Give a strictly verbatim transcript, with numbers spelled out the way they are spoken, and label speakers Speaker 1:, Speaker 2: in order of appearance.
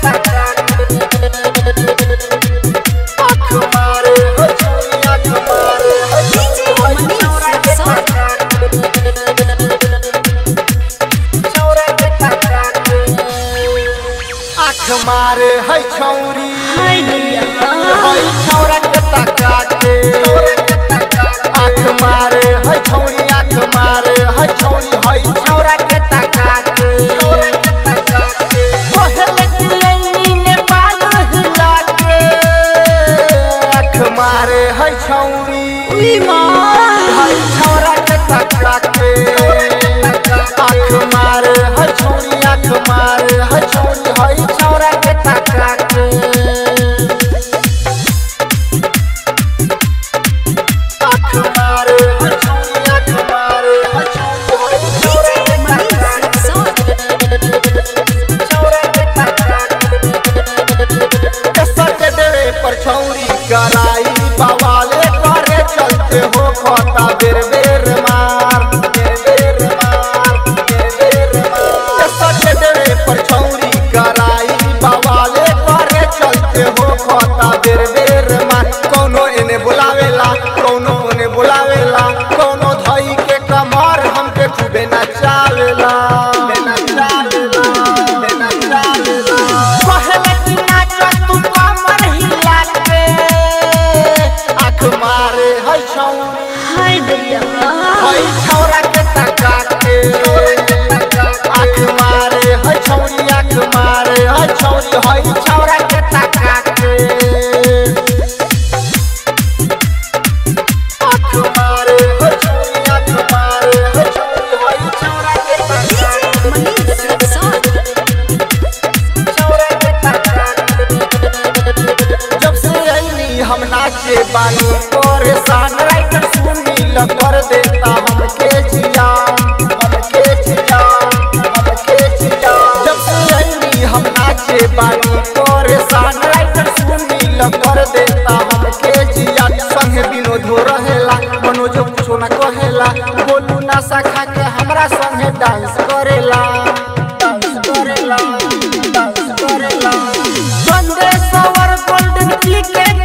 Speaker 1: मारे है छौरी है छौरा के तका के आँख मारे है छौरी आँख मारे है छौरी है छौरा के तका के पहले की ने बाल हिला के आँख मारे है छौरी है छौरा के तका के आँख मारे है छौरी आँख मारे है छौरी है छौरा के तका के आँख मारे है छौरी आँख मारे है छौरी है छौरा के तका के कसर के देवे पर छौरी कराई बवाले करे चलते हो खोता बेर बेर मार बेर बेर मार बेर बेर मार कसर के देवे पर छौरी कराई बवाले करे चलते हो खोता बेर बेर मार कोनो इने बुलावेला कोनो ने बुलावेला कोनो धई के कमर हमके खूबे नचावेला नचावेला नचावेला पहले की नाच तू कमर हिला के आँख मारे है छौरी
Speaker 2: हाय दैया
Speaker 1: है छौरा के तका के आँख मारे है छौरी आँख मारे है छौरी है छौरा के तका के आँख मारे है छौरी आँख मारे है छौरी है छौरा के तका के छौरा के तका के जब से आईनी हम नाचे बानी परेशान राइटर सुनी ल कर देता हमके जिया हमके जिया हमके जिया जब से आईनी हम नाचे बानी परेशान राइटर सुनी ल कर देता हमके जिया संगे विनोद हो रहेला मनोज कुछो न कहेला बोलू ना सखा के हमरा संगे डांस करेला डांस करेला डांस करेला संदेश और गोल्डन की के